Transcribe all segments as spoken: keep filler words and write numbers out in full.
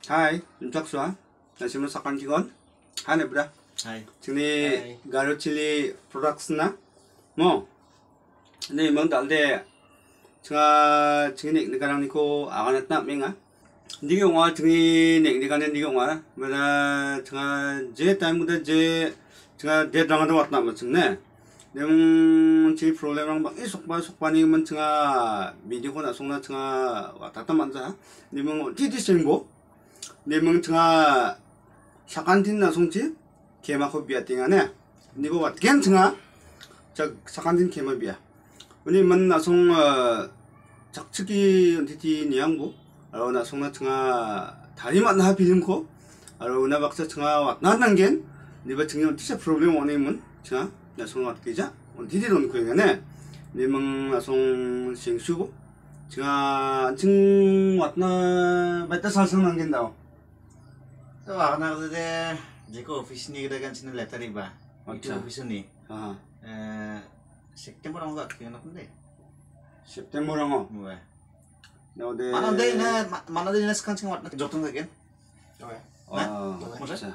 Hai, 윤탁수아. 나 지금 사건 직원. 하네 브라. Hai. 지금 가루 칠리 프로덕트나 뭐. 근데 뭐 달데 제가 지금 내가랑 니고 아가났다 맹아. 니가 영화 지금 내가는 니가 영화. 뭐라 제가 제 타임보다 제 제가 대단하다 왔나 맞네. 내가 제 프로그램랑 막 속바 속바니면 제가 미디어나 속나 제가 왔다 만자. 내가 디디싱고. 내가 제가 사간틴나 송지 개마코 비아팅하네. 니가 왔겐 제가 저 사간틴 개마 비아. 우리 만 나송 작치기 디디 니양부. 알아 나 송나 제가 다리 만나 빌림코. 알아 나 박사 제가 왔나는 겐. 니가 지금 티셔 프로그램 원이면 제가 나 송 왔기자. 디디론 코이네. 니멍 나송 싱슈고. 제가 지금 왔나 맞다 살상난 겐다오. So anak tu deh, jika office ni kita kan sini letter iba. Itu Acha. office ni. 아, Eh, September orang tak kena pun deh. september랑 어. Muai. 너데 Mana deh na, mana deh na sekarang cuma wat jotong kan? 아, Masa? 자.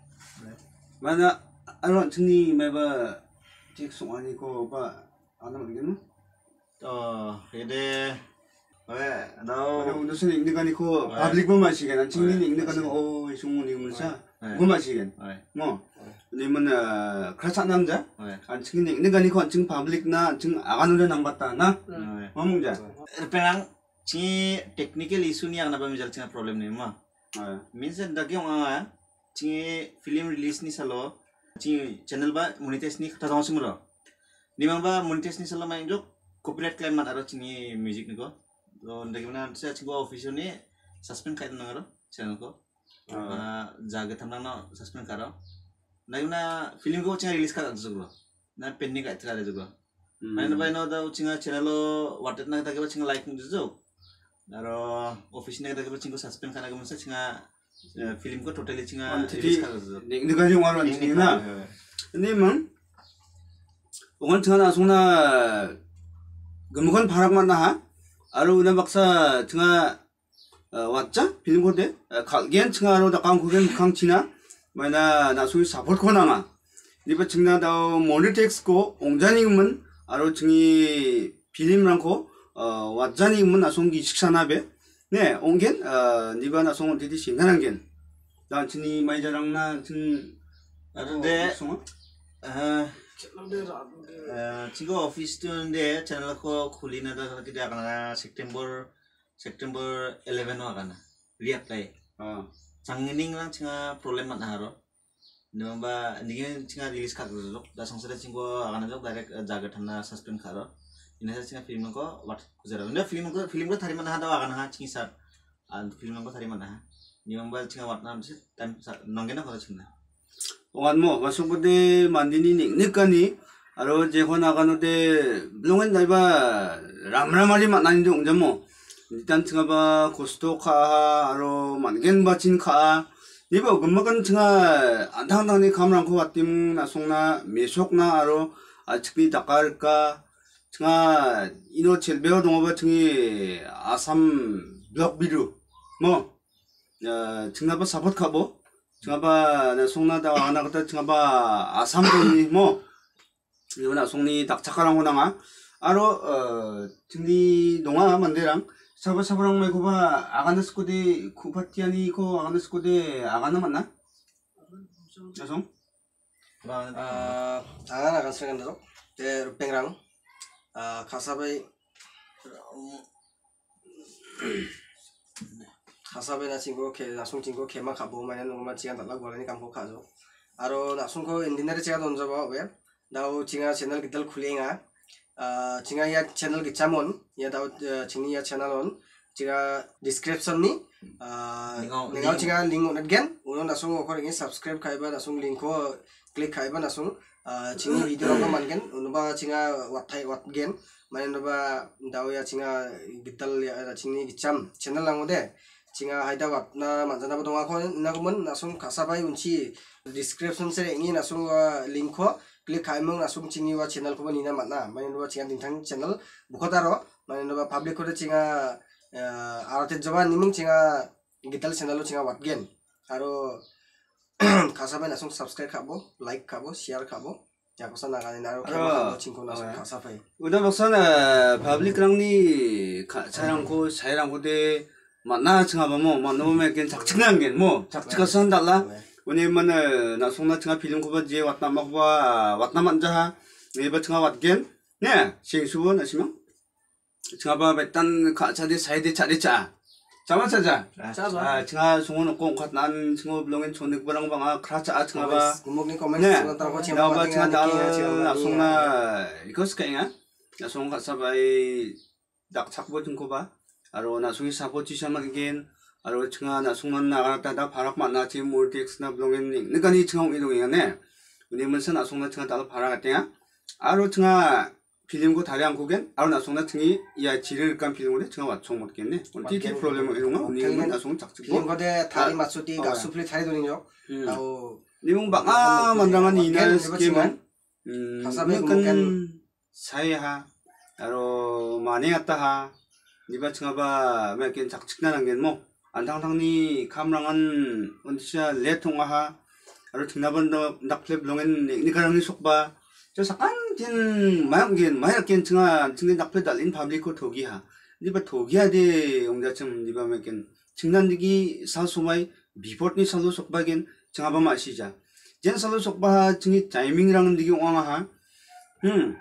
mana aro chini meba tik songani ko ba ana mangin Oh, jadi, eh, dah. ano undo sini ingdegani ko public mo masigen chingni ingdegani o isunguni mulsa mo masigen mo nimen 크라차 남자 안 chingni ingdegani ko ching public na ching aganure nambata na mamungja Perang, cing technical issue ni yang napa misal cing problem ni mah. Means dah kau orang cing film release ni salo, cing channel ba monetize ni kata orang semua. Ni mangba monetize ni salo main jok copyright claim mat aro cing music ni ko. So dah gimana saya cing ko official ni suspend kait nang aro channel ko. Jaga tamang na suspend karo. Dah gimana film ko cing release kata juga. Na pending kait kata juga. Main ba ino dah cing channel lo watet na kata cing like ni juga. Aro office ni kata cing ko suspend kana gimana cing film ko totally cing release kata juga. ingdegani waran chingina nimen ongan chana songna gemukon 파락만 나 아로 우나 박사 증아 왔자 빌고데 갈겐 증아로 다 강국엔 강치나 마나 나소이 사포트 나나 니바 증나다 모니텍스고 옹자니면 아로 증이 빌림랑고 왔자니면 나송기 식사나베 네 옹겐 니바 나송 디디 신간한겐 나 진이 마이자랑나 진 Ada eh Cigo office tu ande channel ko khuli na dah kita akan September September eleven akan lihat lagi. 아 Changining lang cinga problem mat haro. Namba ningin cinga release kat dulu. Dah sangsara cingo akan jok direct jaga thana suspend karo. Ini saya cinga film ko wat kuzara. Nda film ko film ko thari mana hada akan ha cingi sar. An film ko thari mana ha. Namba cinga wat nam sih time nongena ko cinga. ongan mo masukode mandini niknikani aro jehon aganode blongen daiba ramramari manani ongja mo 일단 증아바 고스토 카 aro 만겐 바친 카 니바 금마간 증아 안당당니 감랑코 왔팀 나송나 메속나 aro 아츠기 다깔까 증아 이노 첼베어 동어바 증이 아삼 블럭비루 뭐 증아바 사포트 카보 증아바 나 송나다 아나가다 증아바 아삼돈니 뭐 이거나 송니 닥착가랑 호나가 아로 어 증니 농아 만데랑 사바 사바랑 메고바 아가나스코데 쿠파티아니 코 아가나스코데 아가나 맞나? 나송? Ah, agan agan sering dulu. Te pengrang, ah kasabai, kasabai na cinggo ke nasung cinggo ke mak kabu mana nunggu mak cingan tak lagu ni kampung kajo. Aro nasung ko indinari cingan donjo bawa web. Dau cingan channel kita kulinga. Ah cingan ya channel kita mon, ya dau cingni ya channel on. Cingan description ni. Ah, nengau cingan link unat gen. Uno nasung okor ingin subscribe kaiba nasung link ko klik kaiba nasung cingni video orang mangen. Uno ba cingan wat thai wat gen. Mana ba dau ya cingan gital ya cingni gicam channel lang ode. Cinga haida wat na manjana ba donga ko nagumen nasung kasabai unci description se ingin nasung link ko klik kaimong nasung cingi wa channel ko nina matna. Mana ba cingan dintang channel bukotaro. Mana ba public ko cinga arate jawan nimung cinga gital channel lo cinga watgen aro kasabai nasung subscribe khabo like khabo share khabo jakosa nagani aro khabo chingko nasung kasabai udah maksana public rangni 차량고 사이랑고대 만나 층아봐뭐 만나보면 겐 작직난 겐뭐 작직가 선달라 왜냐면은 나 송나 층아 필름 고바지 왔나 막봐 왔나 만자 네바 층아 왔겐 네 싱수원 아시면 층아봐 일단 가차디 사이드 차리자 자만 찾아 아 층아 송원 꼭 난 층어 블롱엔 촌득 버랑 방아 크라차 층아봐 구목니 코멘트 쓰고 나봐 층아 나 송나 이거 스카잉아 나 송 가사바이 딱 잡고 좀 거봐 aro nasung sapo chisama again aro chinga nasung na naga ta parak mana chi multix na blongin ning nikani chingong idong ne uni munsa nasung na chinga ta parak atya aro chinga film ko 다리 안 고겐 aro nasung na chingi ya 지를 깐 film 에 chinga watchong 못겠네 티 티 problem 이런 거 uni mun nasung 작직고 film ko de 다리 맞추디 가수플리 다리 돈이요 아오 니ung banga mandangan ina skim 음 kan 사이하 aro mani attaha 니바 층아바 매겐 작직나는 게뭐 안당당니 감랑한 언디샤 레통아하 아로 층나번도 낙플레 블롱엔 니가랑니 속바 저 사간 진 마양겐 마야겐 층아 층겐 낙플레 달린 파블리코 도기하 니바 도기하데 용자쯤 니바 매겐 층난디기 사소마이 비포트니 살로 속바겐 층아바 마시자 젠 살로 속바 층이 타이밍이랑은 디기 옹아하 음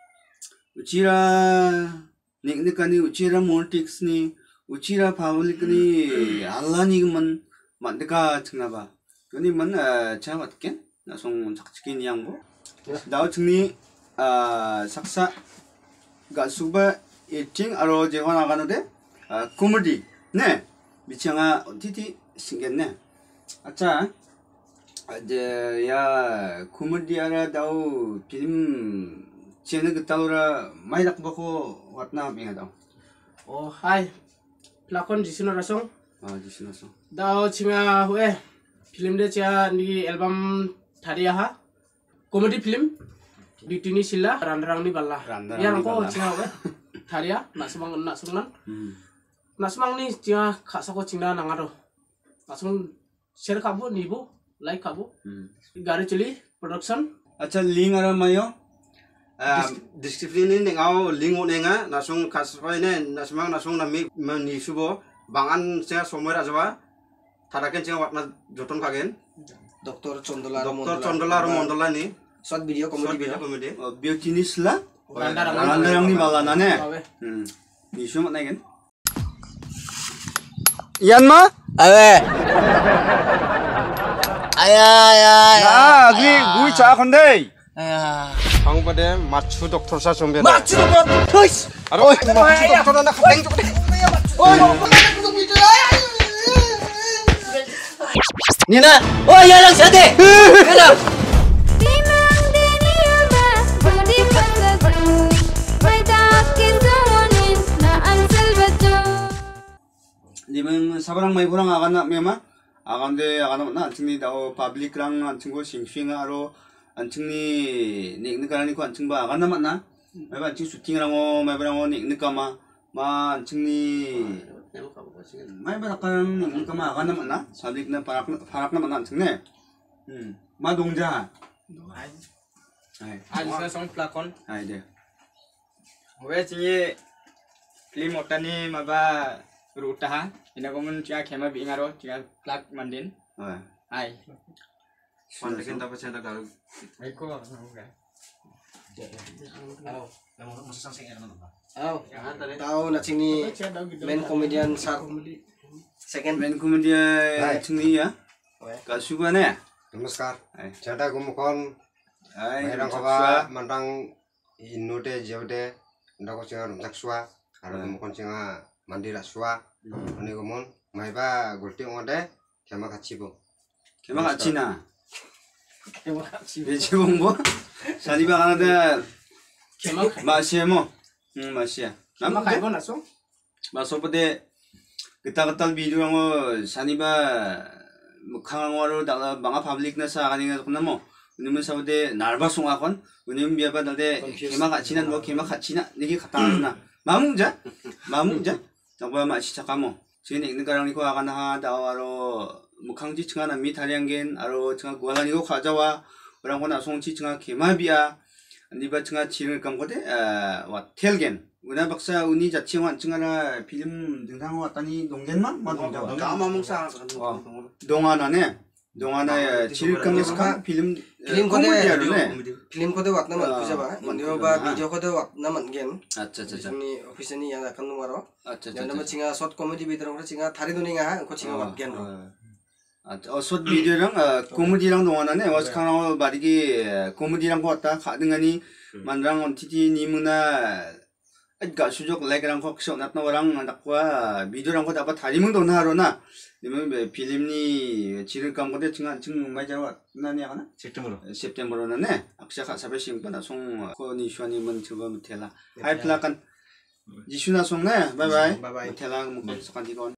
우치라 niknikani uchira multics ni uchira public ni alani man mandika chingaba kani man cha watken na song 작치긴 양보 나오 증니 아 saksa ga suba eating aro jewan 나가는데 코미디 네 미창아 티티 신겠네 아차 이제 야 코미디 알아 다오 필름 China kita ora mai dak bako watna binga daw. Oh hai. Lakon jisino rasong. Ah jisino rasong. Daw chinga hue film de cha ni album thariya ha. Comedy film. Ditini sila randrang ni balla. Ya ko chinga hue thariya nasmang nasmang. Nasmang ni chinga khasa ko chinga nangaro. Nasmang share kabo nibo like kabo. Gari chili production. Acha link ara mayo. Disiplin ini ngau lingu nenga nasung kaspai ne nasmang nasung nami mani subo bangan saya somoi rajawa tharaken ceng watna joton kagen Doktor Chondola Doktor Chondola Mondola ni short video comedy video comedy beautiness la randarang ni balana ne hmm ni sum nagen Yanma awe aya aya 아 그 구이 차 건데 aya 방법에 맞추 doktor사 정배 맞추 doktor 토이스 아로 맞추 doktor 나 땡 좀 니나 어 야랑 사대 가라 님은 사바랑 마이 보랑 아가나 메마 아간데 아가나 나 안층니 다오 파블릭랑 안층고 싱싱하로 안층니 닉닉가라니고 안층바 아가나 맞나 마이바 안층 슈팅이랑오 마이바랑오 닉닉가마 마 안층니 마이바 닭가랑 닉닉가마 아가나 맞나 파블릭나 파락 파락나 맞나 안층네 음마 동자 아이 Alisa song plakon. 아이 네 왜 징이 film otani maba rutaha ina komun cia khema bingaro cia plak mandin 아 ai 만들긴 다 붙여야 다 aiko namuga aw tao na chini main comedian sar second 맨 코미디아 층니야 가수가네 नमस्कार Hai. चटा गुमकन 아이 मेरang kaba mandang inute jewde ndako singa rumsak suwa aro gumukon singa mandira suwa oni gumon maiba gulti ngode kema kachibo 개막 아치나 배치봉 뭐 사리바 가나데 Kemak 마시에 뭐응 마시야 kemak kai bon asong. 마소보데 그따그따 비디오랑 사니바 뭐 강화로 다가 망아 파블릭나 사가니가 그나 뭐 우리는 사보데 날바송아건 우리는 비아바 달데 개막 아치나 뭐 개막 아치나 니게 갔다 왔나 마뭉자 마뭉자 정말 마시 잠깐만 지금 읽는 가랑이고 아가나 다와로 무캉지 층하나 미타리안겐 아로 층하 구알라니고 가자와 오랑고나 송치 층하 개마비아 니바 층하 지를 감고데 와 텔겐 우나 박사 우니 자치원 층하나 필름 등상 왔다니 농겐만 마 동자 까마몽사 동안안에 동안에 지를 감고스카 필름 필름 코미디아로네 필름 코드 왔나만 그자바 인디오바 비디오 코드 왔나만 겐 아차차차 jungni office ni yang akan numero 아차차차 yang nama cinga short comedy bidrong ra cinga thari duni nga ko cinga wat gen ro 어, 숏 비디오랑 어, 코미디랑 동안하네. 와스카나 바리기 코미디랑 왔다 가능하니 만랑 온티티 니무나 그러니까 수족 레그랑 혹시 나타나 와랑 낙과 비디오랑 거 잡아 다리문 돈 하러나 니면 필름니 지를 감고데 증안 증 맞아 나니 하나 셉템버로 셉템버로네 악샤 가사베 심바나 송 코니 슈아니문 저거 못해라 하이플라칸 지슈나 송네 바이바이 Bye bye. 못해라 뭐 속한 디건